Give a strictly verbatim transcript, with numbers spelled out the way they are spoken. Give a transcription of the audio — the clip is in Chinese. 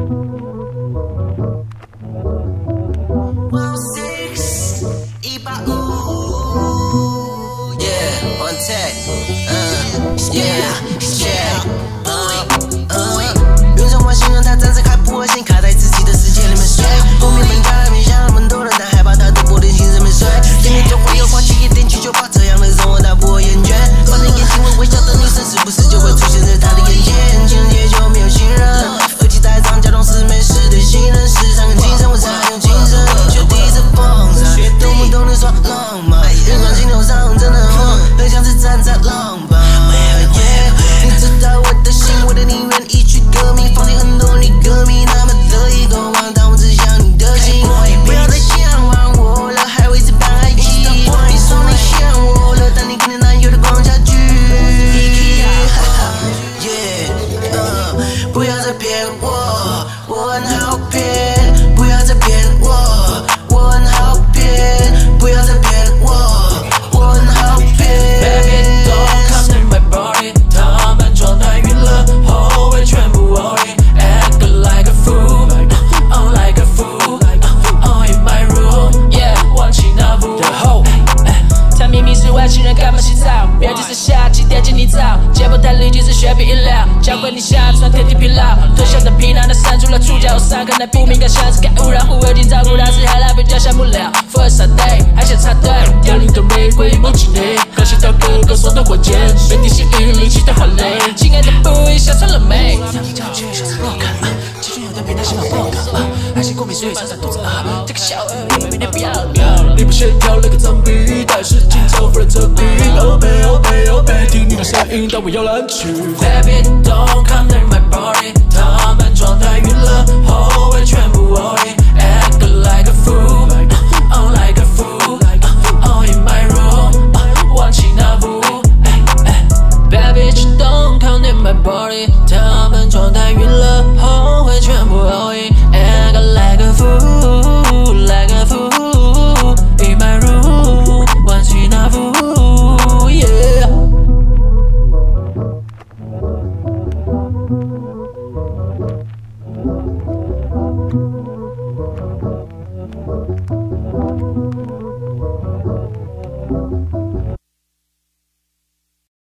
晕船外星人他暂时还不会醒，卡在自己的世界里面睡。Homie们叫他别想那么多了，但害怕他的玻璃心整片碎。Tinder左滑右滑去夜店去酒吧，这样的生活他不会厌倦。反正眼睛会微笑的女生，时不时就会出现在他的眼前。情人节就没有情人，耳机戴上假装是没事的行人。市场很竞争，我差点要轻生。学弟一直放闪，动不动就耍浪漫。晕船星球上真的很晃，很像是站在浪板。你知道我的心，为了你愿意去革命，放弃很多女歌迷，她们乐意跟我玩，但我只想你的心。不要再酱玩我了，害我一直办I G。你说你想我了，但你跟你男友在逛傢俱。不要再骗我，我很好骗。不要再骗我，我很好骗。不要再骗我，我很好骗。Baby don't come to my party， 他们状态晕了，后卫全部 all in，act like a fool，I'm like a fool，I'm in my room，yeah， 忘记那部的后。他明明是外星人，干嘛洗澡？标题是下期点击你找，节目太离奇是雪碧饮料，教会你下船天地疲劳，脱下的皮囊的删除了主角，伤可能不敏感，像是该污染忽悠紧照顾他时还来不及想不了 ，First day 还想插队，凋零的玫瑰梦境内，高兴到哥哥双头火箭，被你吸引离奇的花蕾，亲爱的不一下穿了没？你叫我情侣小子布罗肯，前女友的名单写满部落格，爱情过敏所以常常肚子饿，这个小鳄鱼明天不要了，你不协调了个脏逼，但是今朝夫人这病 ，Oh baby oh baby oh baby， 听你的声音，但我要蓝曲。Baby don't come to my party， 他们状态晕了，后卫全部 all in，act like a fool，I'm like a fool，I'm in my room，忘记那部。Baby don't come to my party，